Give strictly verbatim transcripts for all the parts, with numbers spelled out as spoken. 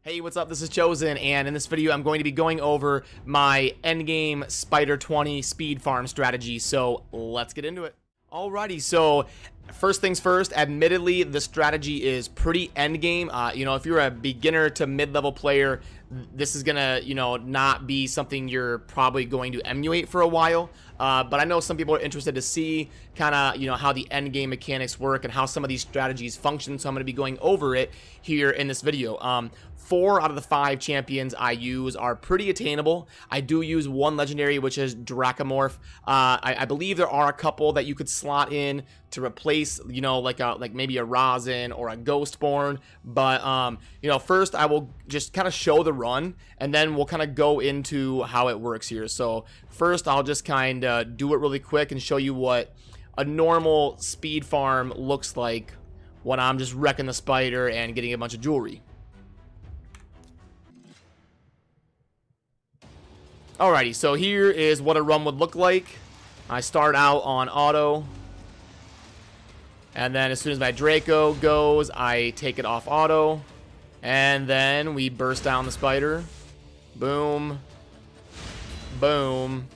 Hey, what's up? This is Chosen, and in this video I'm going to be going over my endgame Spider twenty speed farm strategy, so let's get into it. Alrighty, so first things first, admittedly the strategy is pretty endgame. Uh, you know, if you're a beginner to mid-level player, this is gonna, you know, not be something you're probably going to emulate for a while. Uh, but I know some people are interested to see kind of, you know, how the end game mechanics work and how some of these strategies function. So I'm going to be going over it here in this video. Um, four out of the five champions I use are pretty attainable. I do use one legendary, which is Dracomorph. Uh, I, I believe there are a couple that you could slot in to replace, you know, like a like maybe a Rosin or a Ghostborn. But um, you know, first I will just kind of show the run, and then we'll kind of go into how it works here. So first I'll just kind of do it really quick and show you what a normal speed farm looks like when I'm just wrecking the spider and getting a bunch of jewelry. Alrighty, so here is what a run would look like. I start out on auto, and then as soon as my Draco goes, I take it off auto, and then we burst down the spider. Boom. Boom.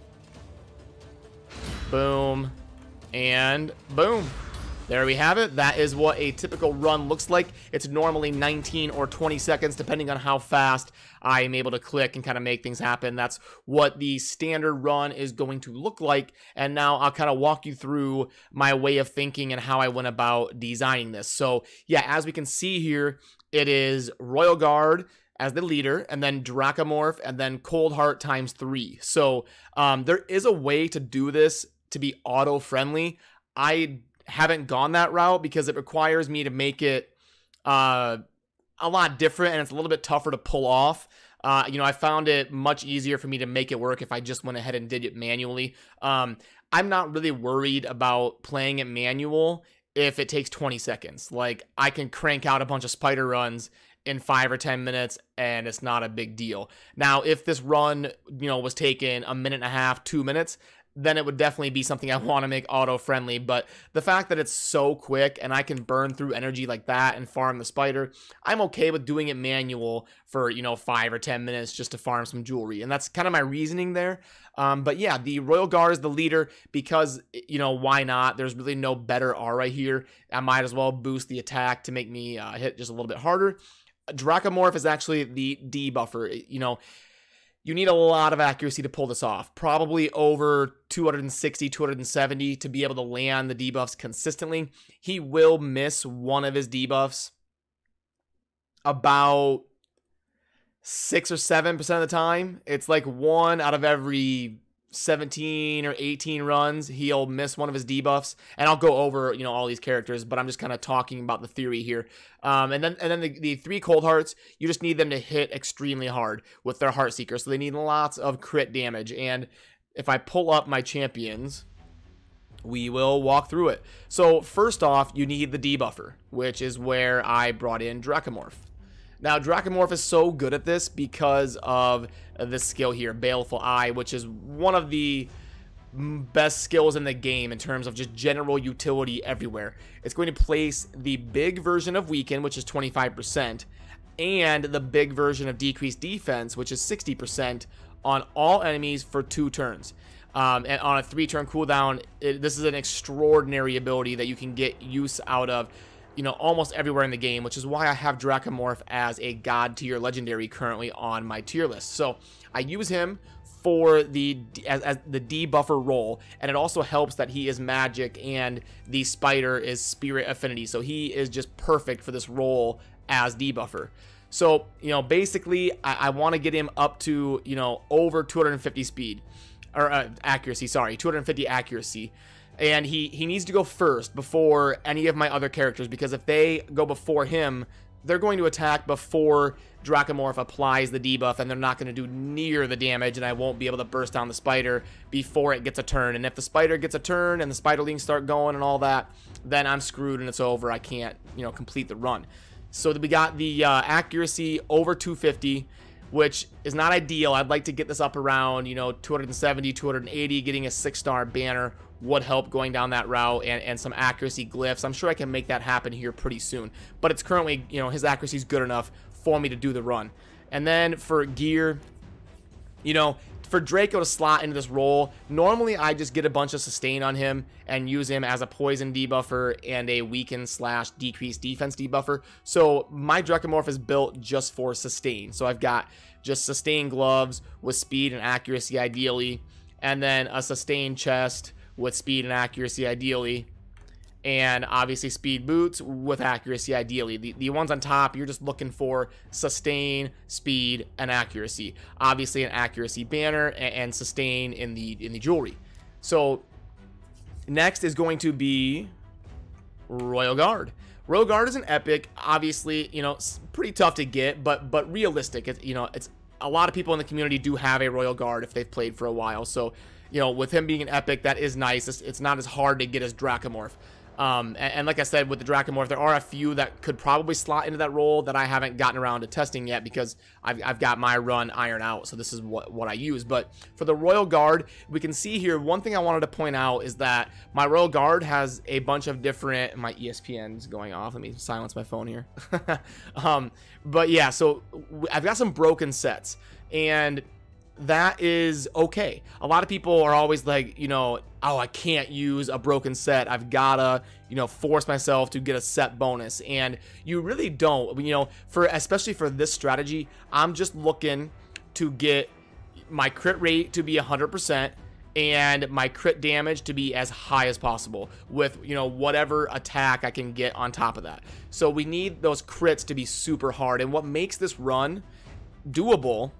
Boom. And boom. There we have it. That is what a typical run looks like. It's normally nineteen or twenty seconds, depending on how fast I am able to click and kind of make things happen. That's what the standard run is going to look like. And now I'll kind of walk you through my way of thinking and how I went about designing this. So yeah, as we can see here, it is Royal Guard as the leader, and then Dracomorph, and then Cold Heart times three. So um, there is a way to do this to be auto-friendly. I haven't gone that route because it requires me to make it uh, a lot different, and it's a little bit tougher to pull off. Uh, you know, I found it much easier for me to make it work if I just went ahead and did it manually. Um, I'm not really worried about playing it manual if it takes twenty seconds. Like, I can crank out a bunch of spider runs in five or ten minutes, and it's not a big deal. Now, if this run, you know, was taking a minute and a half, two minutes, then it would definitely be something I want to make auto-friendly. But the fact that it's so quick and I can burn through energy like that and farm the spider, I'm okay with doing it manual for, you know, five or ten minutes just to farm some jewelry. And that's kind of my reasoning there. Um, but yeah, the Royal Guard is the leader because, you know, why not? There's really no better aura here. I might as well boost the attack to make me uh, hit just a little bit harder. Dracomorph is actually the debuffer. You know, you need a lot of accuracy to pull this off. Probably over two hundred sixty, two hundred seventy to be able to land the debuffs consistently. He will miss one of his debuffs about six or seven percent of the time. It's like one out of every seventeen or eighteen runs he'll miss one of his debuffs, and I'll go over, you know, all these characters, but I'm just kind of talking about the theory here. Um, and then and then the, the three Cold Hearts, you just need them to hit extremely hard with their Heartseeker, so they need lots of crit damage. And if I pull up my champions, we will walk through it. So first off, you need the debuffer, which is where I brought in Dracomorph. Now, Dracomorph is so good at this because of this skill here, Baleful Eye, which is one of the best skills in the game in terms of just general utility everywhere. It's going to place the big version of Weaken, which is twenty-five percent, and the big version of Decreased Defense, which is sixty percent, on all enemies for two turns. Um, and on a three-turn cooldown, it, this is an extraordinary ability that you can get use out of, you know, almost everywhere in the game, which is why I have Dracomorph as a god tier legendary currently on my tier list. So I use him for the as, as the debuffer role, and it also helps that he is magic and the spider is spirit affinity, so he is just perfect for this role as debuffer. So, you know, basically I, I want to get him up to, you know, over two hundred fifty speed or uh, accuracy, sorry, two hundred fifty accuracy. And he, he needs to go first before any of my other characters, because if they go before him, they're going to attack before Dracomorph applies the debuff, and they're not going to do near the damage, and I won't be able to burst down the spider before it gets a turn. And if the spider gets a turn and the spiderlings start going and all that, then I'm screwed and it's over. I can't, you know, complete the run. So we got the uh, accuracy over two fifty, which is not ideal. I'd like to get this up around, you know, two seventy, two eighty, getting a six-star banner would help going down that route, and, and some accuracy glyphs. I'm sure I can make that happen here pretty soon, but it's currently, you know, his accuracy is good enough for me to do the run. And then for gear, you know, for Draco to slot into this role, normally I just get a bunch of sustain on him and use him as a poison debuffer and a weaken slash decrease defense debuffer. So my Drakimorph is built just for sustain. So I've got just sustain gloves with speed and accuracy ideally, and then a sustain chest with speed and accuracy ideally, and obviously speed boots with accuracy ideally. The, the ones on top, you're just looking for sustain, speed, and accuracy. Obviously an accuracy banner and, and sustain in the in the jewelry. So next is going to be Royal Guard. Royal Guard is an epic, obviously, you know, it's pretty tough to get, but but realistic. It's, you know, it's a lot of people in the community do have a Royal Guard if they've played for a while. So, you know, with him being an epic, that is nice. It's, it's not as hard to get as Drakimorph. Um, and, and like I said, with the Drakimorph, there are a few that could probably slot into that role that I haven't gotten around to testing yet because I've, I've got my run ironed out. So this is what, what I use. But for the Royal Guard, we can see here, one thing I wanted to point out is that my Royal Guard has a bunch of different, my E S P N's going off. Let me silence my phone here. um, but yeah, so I've got some broken sets, and that is okay. A lot of people are always like, you know, oh, I can't use a broken set. I've gotta, you know, force myself to get a set bonus. And you really don't, you know, for, especially for this strategy, I'm just looking to get my crit rate to be one hundred percent and my crit damage to be as high as possible with, you know, whatever attack I can get on top of that. So we need those crits to be super hard. And what makes this run doable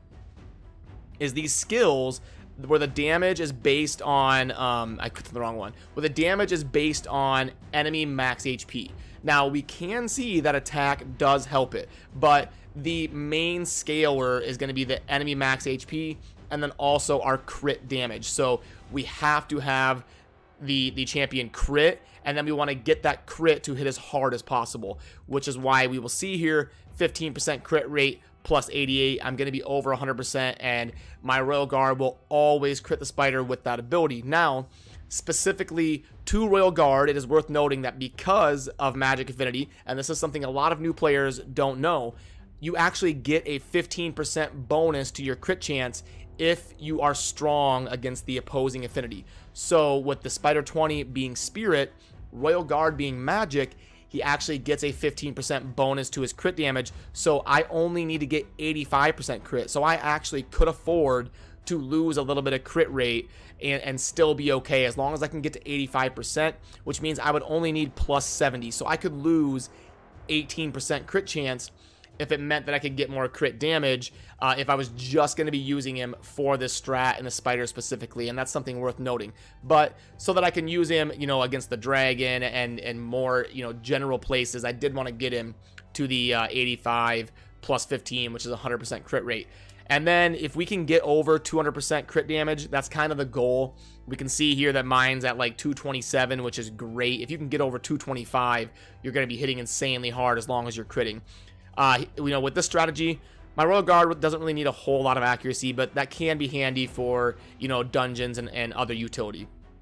is these skills where the damage is based on, um, I clicked the wrong one, where the damage is based on enemy max H P. Now, we can see that attack does help it, but the main scaler is going to be the enemy max H P and then also our crit damage. So we have to have the, the champion crit, and then we want to get that crit to hit as hard as possible, which is why we will see here fifteen percent crit rate, plus eighty-eight. I'm going to be over one hundred percent, and my Royal Guard will always crit the spider with that ability. Now, specifically to Royal Guard, it is worth noting that because of Magic Affinity, and this is something a lot of new players don't know, you actually get a fifteen percent bonus to your crit chance if you are strong against the opposing affinity. So with the Spider twenty being Spirit, Royal Guard being Magic, he actually gets a fifteen percent bonus to his crit damage, so I only need to get eighty-five percent crit. So I actually could afford to lose a little bit of crit rate and, and still be okay as long as I can get to eighty-five percent, which means I would only need plus seventy. So I could lose eighteen percent crit chance if it meant that I could get more crit damage uh, if I was just going to be using him for this strat and the spider specifically, and that's something worth noting. But so that I can use him, you know, against the dragon and and more, you know, general places, I did want to get him to the uh, eighty-five plus fifteen, which is one hundred percent crit rate. And then if we can get over two hundred percent crit damage, that's kind of the goal. We can see here that mine's at like two twenty-seven, which is great. If you can get over two twenty-five, you're going to be hitting insanely hard as long as you're critting. Uh, you know, with this strategy, my Royal Guard doesn't really need a whole lot of accuracy, but that can be handy for, you know, dungeons and, and other utility.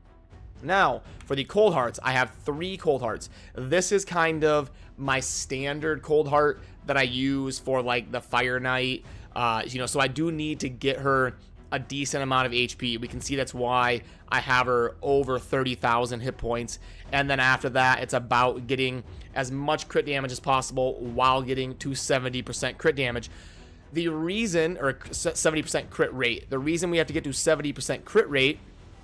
Now, for the Cold Hearts, I have three Cold Hearts. This is kind of my standard Cold Heart that I use for, like, the Fire Knight. Uh, you know, so I do need to get her a decent amount of H P. We can see that's why I have her over thirty thousand hit points. And then after that, it's about getting as much crit damage as possible while getting to seventy percent crit damage. The reason, or seventy percent crit rate, the reason we have to get to seventy percent crit rate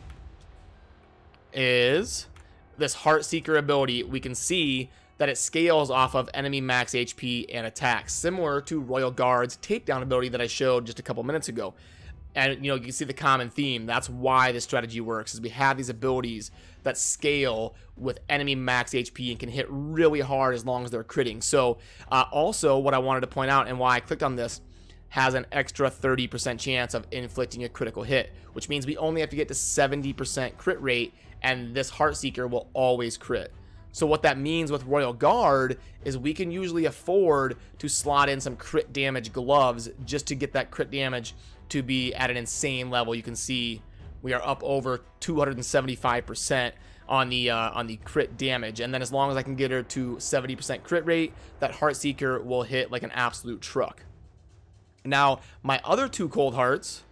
is this Heartseeker ability. We can see that it scales off of enemy max H P and attacks, similar to Royal Guard's takedown ability that I showed just a couple minutes ago. And, you know, you can see the common theme. That's why this strategy works, is we have these abilities that scale with enemy max H P and can hit really hard as long as they're critting. So, uh, also, what I wanted to point out and why I clicked on this, has an extra thirty percent chance of inflicting a critical hit, which means we only have to get to seventy percent crit rate, and this Heartseeker will always crit. So what that means with Royal Guard is we can usually afford to slot in some crit damage gloves just to get that crit damage to be at an insane level. You can see we are up over two hundred seventy-five percent on the uh, on the crit damage. And then as long as I can get her to seventy percent crit rate, that Heartseeker will hit like an absolute truck. Now, my other two Cold Hearts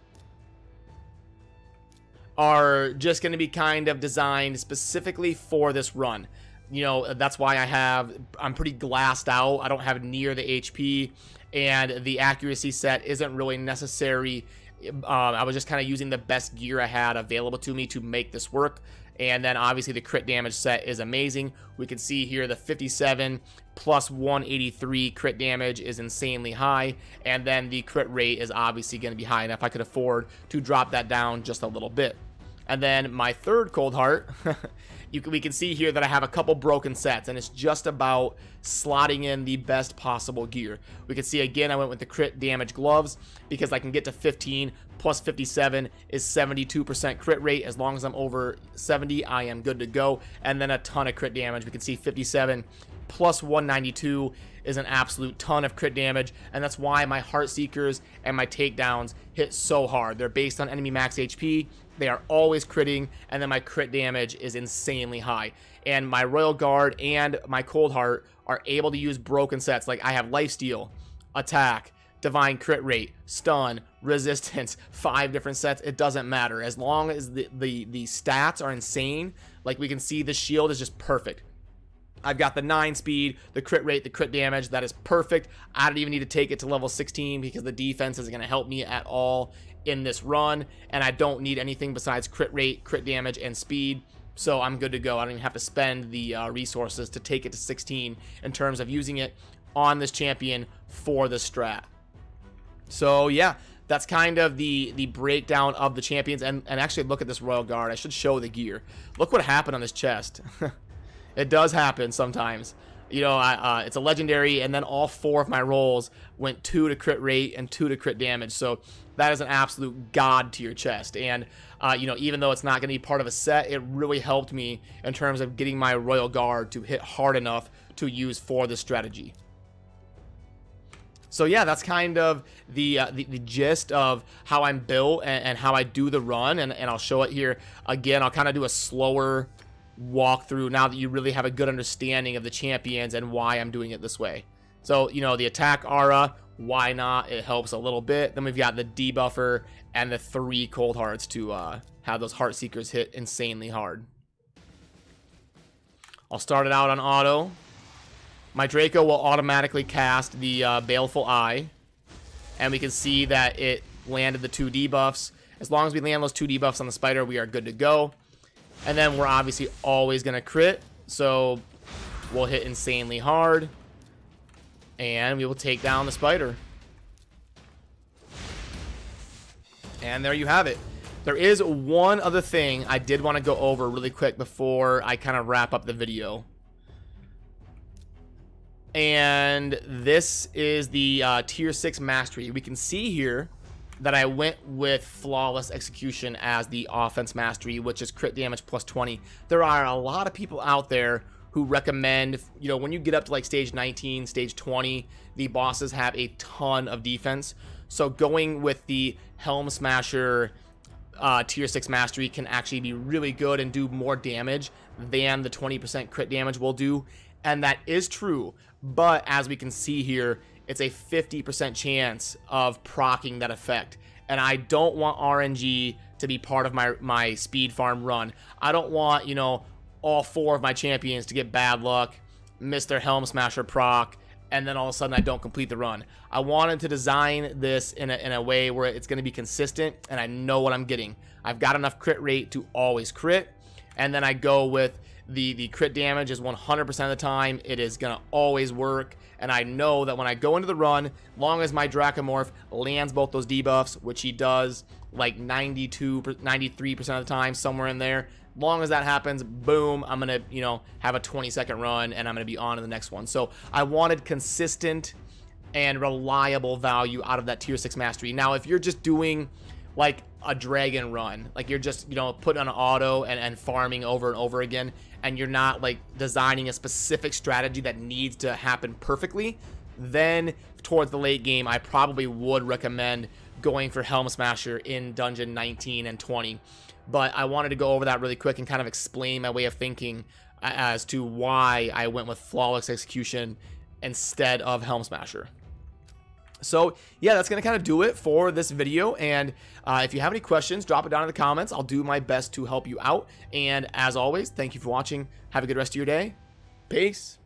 are just going to be kind of designed specifically for this run. You know, that's why I have, I'm pretty glassed out. I don't have near the H P, and the accuracy set isn't really necessary. Um, I was just kind of using the best gear I had available to me to make this work. And then obviously the crit damage set is amazing. We can see here the fifty-seven plus one eighty-three crit damage is insanely high. And then the crit rate is obviously going to be high enough I could afford to drop that down just a little bit. And then my third Cold Heart, you can, we can see here that I have a couple broken sets, and it's just about slotting in the best possible gear. We can see again I went with the crit damage gloves because I can get to fifteen plus fifty-seven is seventy-two percent crit rate. As long as I'm over seventy, I am good to go. And then a ton of crit damage. We can see fifty-seven plus one ninety-two is an absolute ton of crit damage, and that's why my Heartseekers and my takedowns hit so hard. They're based on enemy max H P. They are always critting, and then my crit damage is insanely high. And my Royal Guard and my Cold Heart are able to use broken sets. Like I have Lifesteal, Attack, Divine Crit Rate, Stun, Resistance, five different sets. It doesn't matter. As long as the, the, the stats are insane, like we can see the shield is just perfect. I've got the nine speed, the crit rate, the crit damage. That is perfect. I don't even need to take it to level sixteen because the defense isn't going to help me at all in this run. And I don't need anything besides crit rate, crit damage, and speed. So I'm good to go. I don't even have to spend the uh, resources to take it to sixteen in terms of using it on this champion for the strat. So yeah, that's kind of the the breakdown of the champions. And, and actually look at this Royal Guard. I should show the gear. Look what happened on this chest. It does happen sometimes. You know, I, uh, it's a legendary, and then all four of my rolls went two to crit rate and two to crit damage. So that is an absolute god tier chest. And, uh, you know, even though it's not going to be part of a set, it really helped me in terms of getting my Royal Guard to hit hard enough to use for this strategy. So yeah, that's kind of the, uh, the the gist of how I'm built and, and how I do the run. And, and I'll show it here. Again, I'll kind of do a slower walkthrough now that you really have a good understanding of the champions and why I'm doing it this way. So, you know, the attack aura, why not? It helps a little bit. Then we've got the debuffer and the three Cold Hearts to uh, have those Heartseekers hit insanely hard. I'll start it out on auto. My Draco will automatically cast the uh, Baleful Eye, and we can see that it landed the two debuffs. As long as we land those two debuffs on the spider, we are good to go. And then we're obviously always going to crit, so we'll hit insanely hard, and we will take down the spider. And there you have it. There is one other thing I did want to go over really quick before I kind of wrap up the video. And this is the uh, tier six mastery. We can see here that I went with Flawless Execution as the offense mastery, which is crit damage plus twenty. There are a lot of people out there who recommend, you know, when you get up to like stage nineteen, stage twenty, the bosses have a ton of defense. So going with the Helm Smasher uh, tier six mastery can actually be really good and do more damage than the twenty percent crit damage will do. And that is true, but as we can see here, it's a fifty percent chance of proccing that effect. And I don't want R N G to be part of my, my speed farm run. I don't want, you know, all four of my champions to get bad luck, miss their Helm Smasher proc, and then all of a sudden I don't complete the run. I wanted to design this in a, in a way where it's going to be consistent, and I know what I'm getting. I've got enough crit rate to always crit, and then I go with the, the crit damage is one hundred percent of the time. It is going to always work. And I know that when I go into the run, long as my Dracomorph lands both those debuffs, which he does like ninety-two, ninety-three percent of the time, somewhere in there, long as that happens, boom, I'm going to, you know, have a twenty second run and I'm going to be on to the next one. So I wanted consistent and reliable value out of that tier six mastery. Now, if you're just doing like a dragon run, like you're just, you know, putting on an auto and, and farming over and over again, and you're not like designing a specific strategy that needs to happen perfectly, then towards the late game, I probably would recommend going for Helm Smasher in dungeon nineteen and twenty. but I wanted to go over that really quick and kind of explain my way of thinking as to why I went with Flawless Execution instead of Helm Smasher. So yeah, that's going to kind of do it for this video. And uh, if you have any questions, drop it down in the comments. I'll do my best to help you out. And as always, thank you for watching. Have a good rest of your day. Peace.